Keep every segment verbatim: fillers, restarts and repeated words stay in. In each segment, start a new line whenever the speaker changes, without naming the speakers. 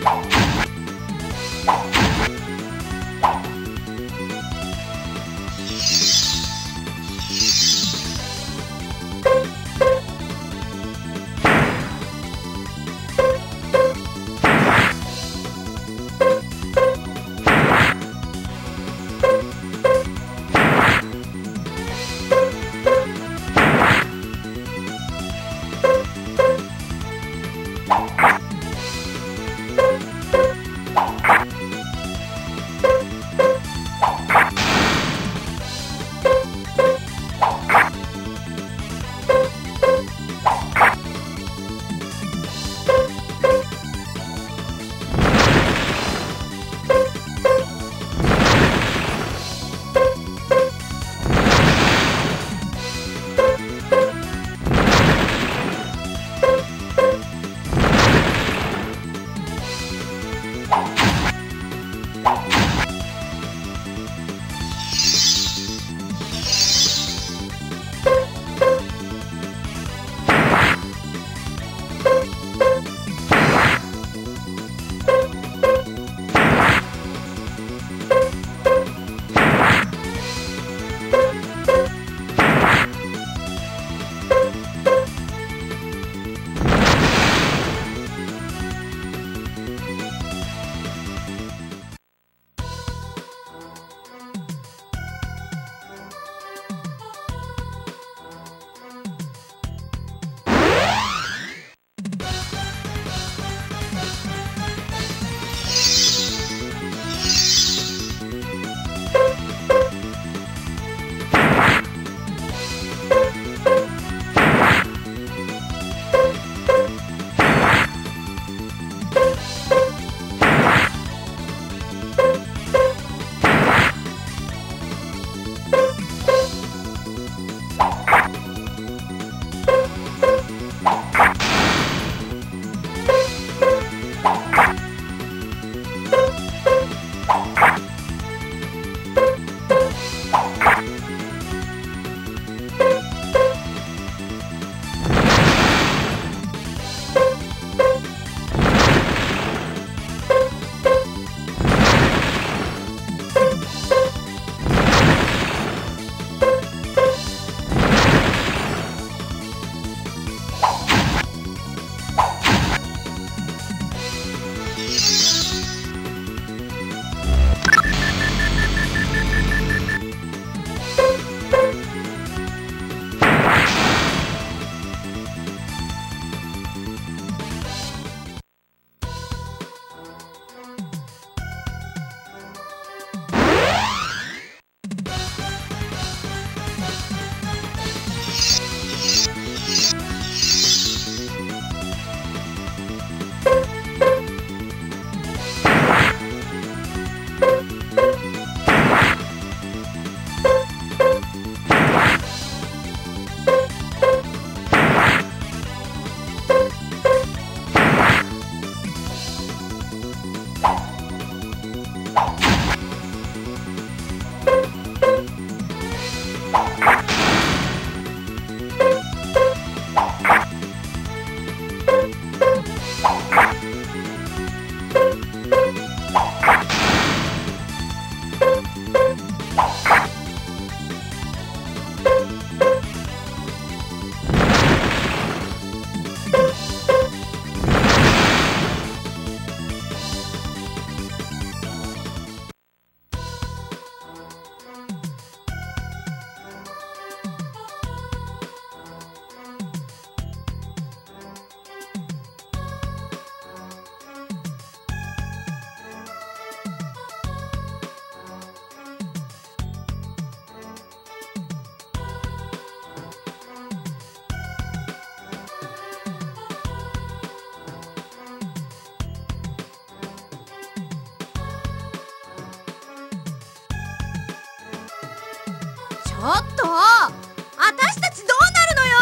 ちょっと、私たちどうなるのよ。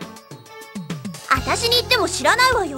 私に言っても知らないわよ。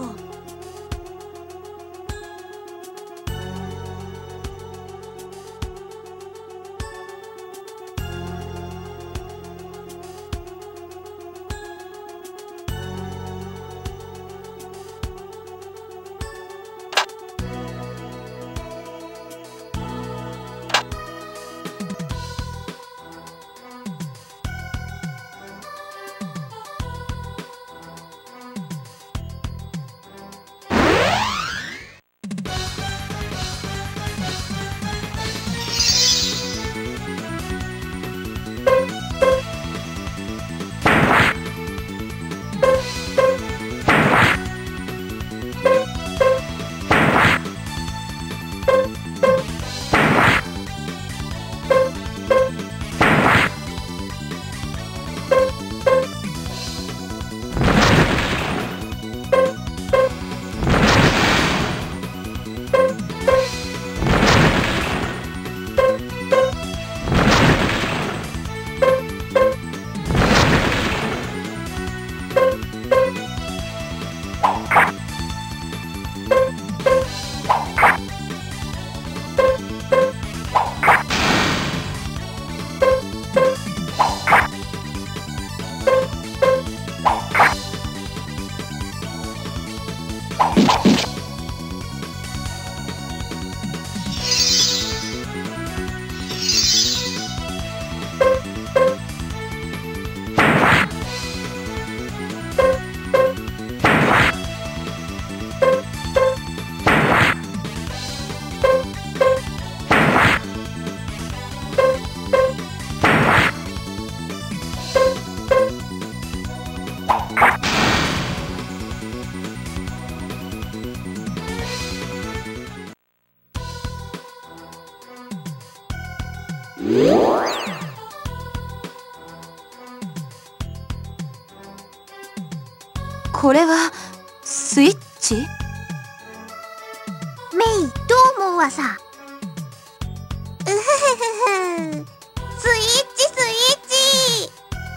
これはスイッチ？メイ、どう思うわさ。うふふふふ、スイッチスイッチ。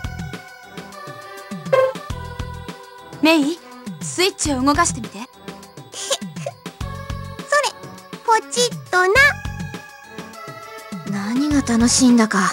メイ、スイッチを動かしてみて。それ、ポチッとな。何が楽しいんだか。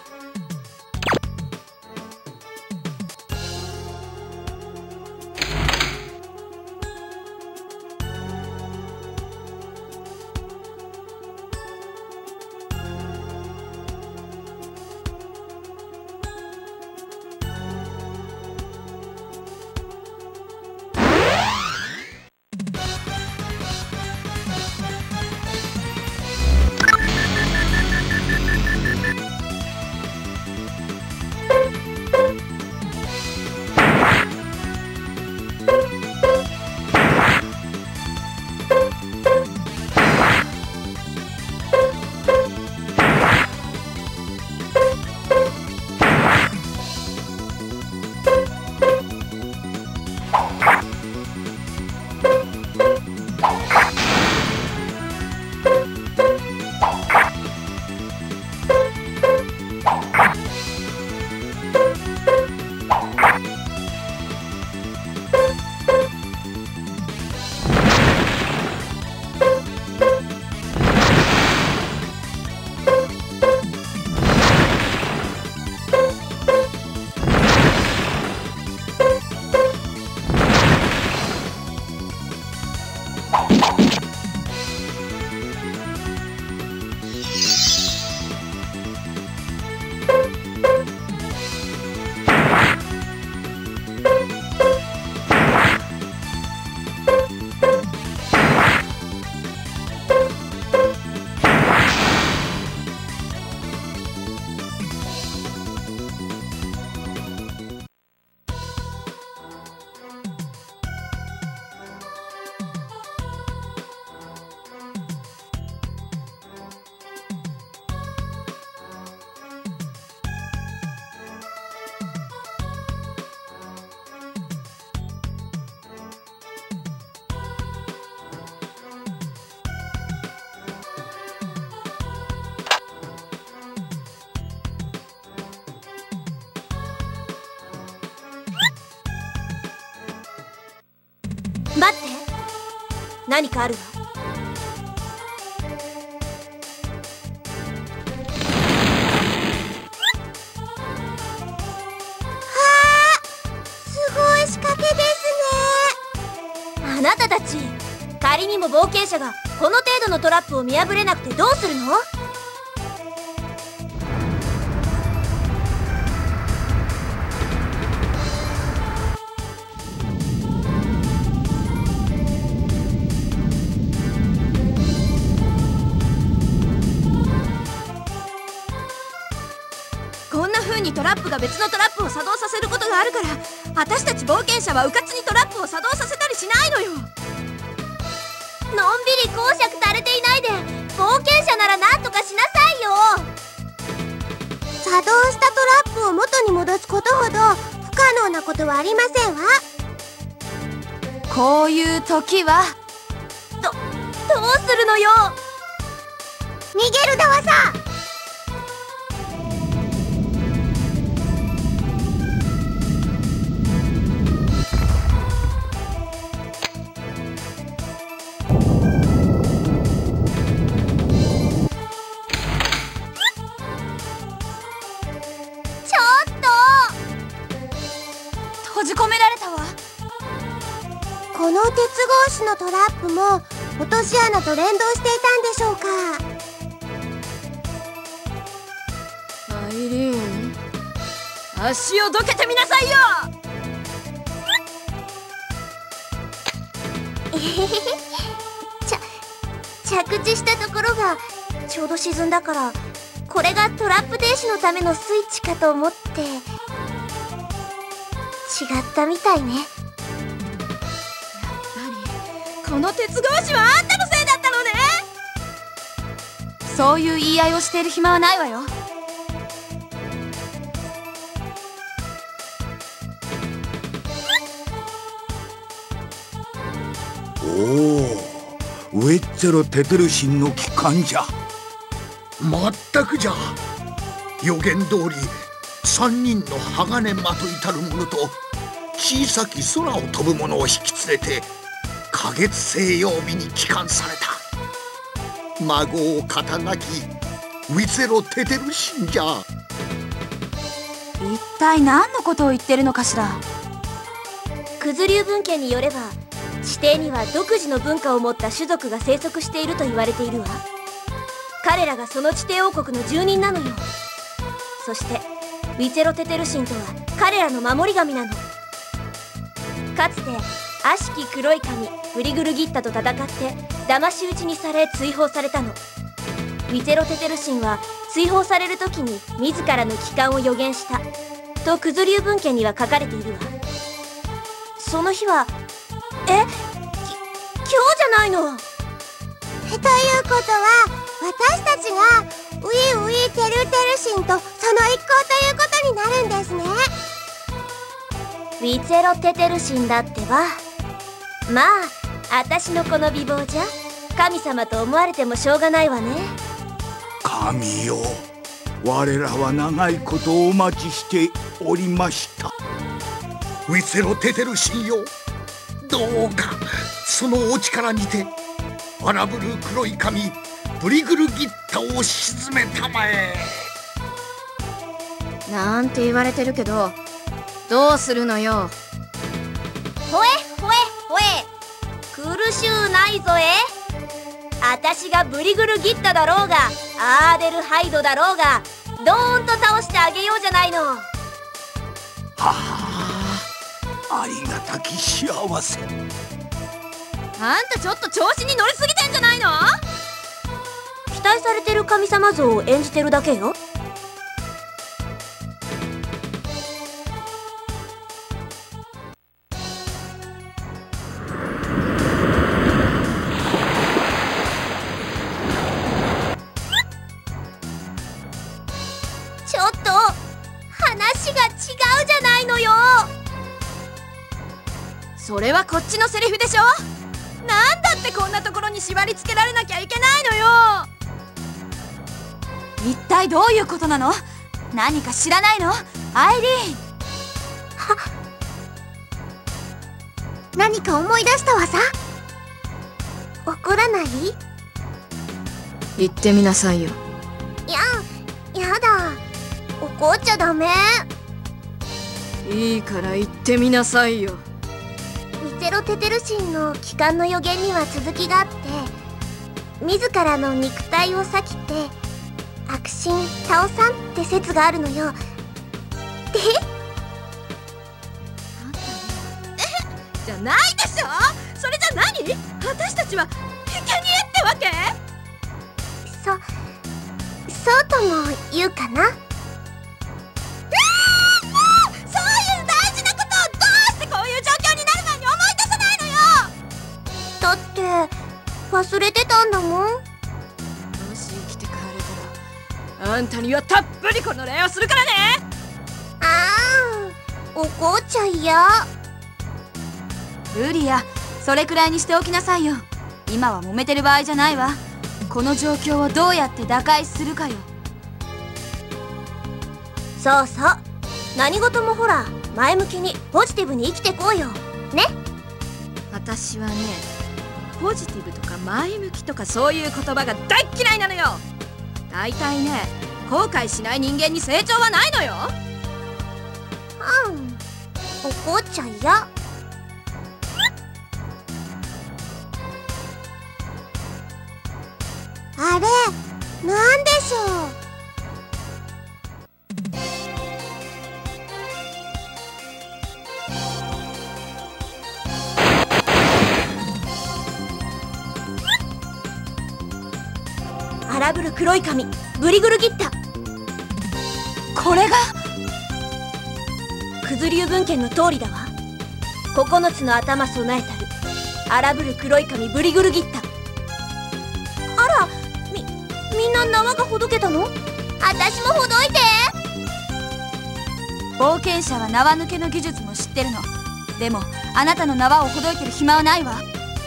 待って、何かあるわ。すごい仕掛けですね。あなたたち、仮にも冒険者がこの程度のトラップを見破れなくてどうするの？こんな風にトラップが別のトラップを作動させることがあるから、私たち冒険者はうかつにトラップを作動させたりしないのよ。のんびり講釈されていないで、冒険者なら何とかしなさいよ。作動したトラップを元に戻すことほど不可能なことはありませんわ。こういう時はど、どうするのよ。逃げるだわさ。閉じ込められたわ。この鉄格子のトラップも落とし穴と連動していたんでしょうか。アイリーン、足をどけてみなさいよ。えへへへ、ちゃ着地したところがちょうど沈んだから、これがトラップ停止のためのスイッチかと思って。違ったみたいね。やっぱりこの鉄格子はあんたのせいだったのね。
そういう言い合いをしている暇はないわよ。
おお、ウェッツェロ・テテルシンの機関じゃ。
まったくじゃ。予言通り三人の鋼まといたる者と小さき空を飛ぶ者を引き連れて花月星曜日に帰還された。孫を肩なきウィツェロ・テテルシンじゃ。
一体何のことを言ってるのかしら。
九頭竜文家によれば、地底には独自の文化を持った種族が生息していると言われているわ。彼らがその地底王国の住人なのよ。そしてウィツェロ・テテルシンとは彼らの守り神なの。かつて悪しき黒い神ブリグルギッタと戦って騙し討ちにされ追放されたの。ウィツェロ・テテルシンは追放される時に自らの帰還を予言したと九頭竜文献には書かれているわ。その日はえき今日じゃないの。ということは私たちがウィウィテルテルシンとその一行ということになるんですね。ウィツェロ・テテルシンだってば。まあ私のこの美貌じゃ神様と思われてもしょうがないわね。
神よ、我らは長いことお待ちしておりました。
ウィツェロ・テテルシンよ、どうかそのお力にて荒ぶる黒い神ブリグルギッタを沈めたまえ。
なんて言われてるけど、どうするのよ。
ほえほえほえ、苦しゅうないぞえ。あたしがブリグルギッタだろうがアーデルハイドだろうがドーンと倒してあげようじゃないの。は
あ、ありがたき幸せ。
あんたちょっと調子に乗りすぎてんじゃないの。
期待されてる神様像を演じてるだけよ。ちょっと話が違うじゃないのよ。
それはこっちのセリフでしょ。なんだってこんなところに縛り付けられなきゃいけないのよ。一体どういうことなの。何か知らないのアイリーン。
は何か思い出したわさ。怒らない？
言ってみなさいよ。
ややだ、怒っちゃダメ。
いいから言ってみなさいよ。
ウィツェロ・テテルシンの帰還の予言には続きがあって、自らの肉体を裂きて悪神タオさんって説があるのよ。で
じゃないでしょ。それじゃ何。私たちは生贄ってわけ。
そそうとも言うかな。だって忘れてたんだもん。
もし生きて帰れたらあんたにはたっぷりこの礼をするからね。
あー怒っちゃ嫌。
ルリア、それくらいにしておきなさいよ。今は揉めてる場合じゃないわ。この状況をどうやって打開するかよ。
そうそう、何事もほら前向きにポジティブに生きてこうよね。
私はね、ポジティブとか前向きとかそういう言葉が大っ嫌いなのよ。大体ね、後悔しない人間に成長はないのよ。
うん、怒っちゃ嫌。あれ、なんでしょう。荒ぶる黒い髪ブリグルギッタ。
これが
九頭竜文献の通りだわ。九つの頭備えたる荒ぶる黒い髪ブリグルギッタ。あら、みみんなな縄がほどけたの？私もほどいて。
冒険者は縄抜けの技術も知ってるの。でもあなたの縄をほどいてる暇はないわ。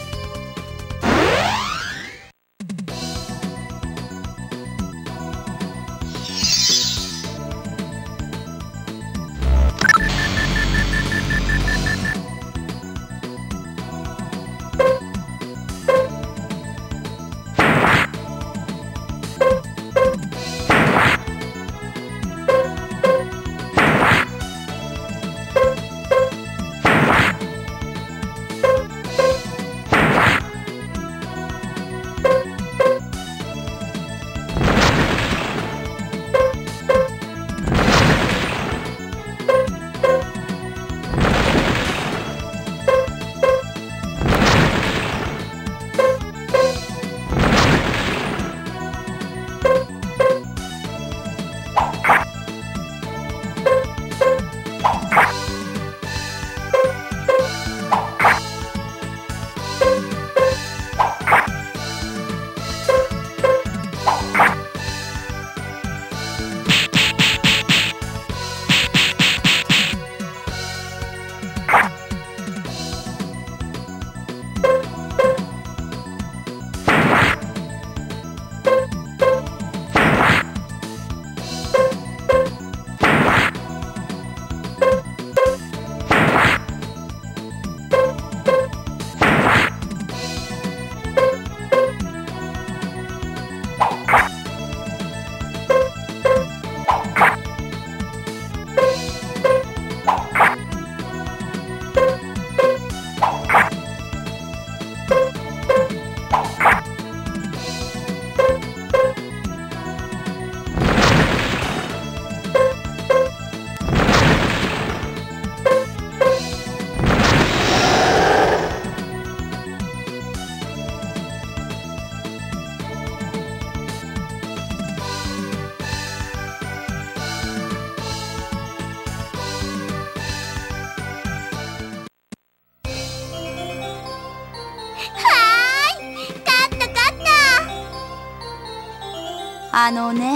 あのね。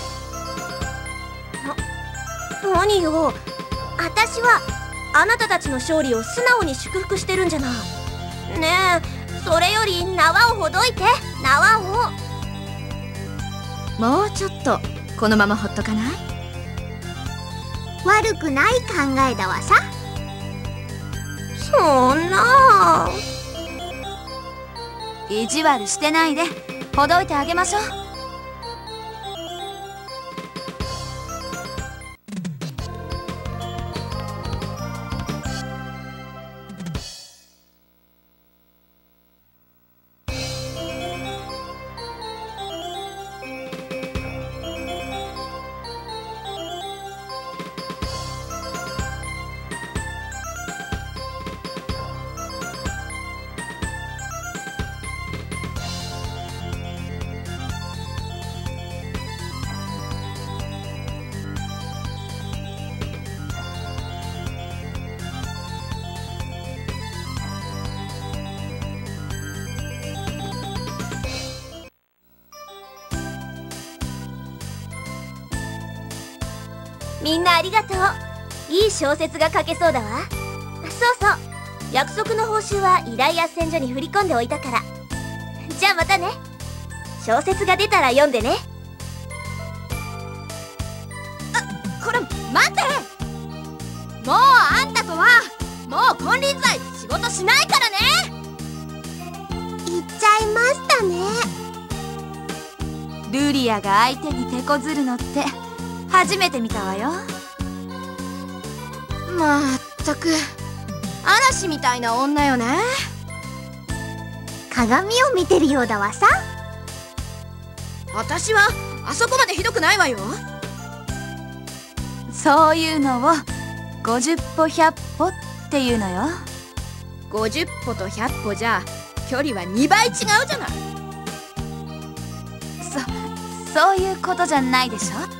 な、何よ。私はあなたたちの勝利を素直に祝福してるんじゃない。ねえ、それより縄をほどいて、縄を。
もうちょっとこのままほっとかない？
悪くない考えだわさ。そんな。
意地悪してないでほどいてあげましょう。
みんなありがとう。いい小説が書けそうだわ。そうそう、約束の報酬は依頼斡旋所に振り込んでおいたから。じゃあまたね。小説が出たら読んでね。
あ、これ待って。もうあんたとはもう金輪際仕事しないからね。
言っちゃいましたね。
ルリアが相手に手こずるのって初めて見たわよ。まったく嵐みたいな女よね。
鏡を見てるようだわさ。
私はあそこまでひどくないわよ。そういうのをごじゅっぽひゃっぽっていうのよ。ごじゅっぽとひゃっぽじゃ距離はにばい違うじゃない。そそういうことじゃないでしょ。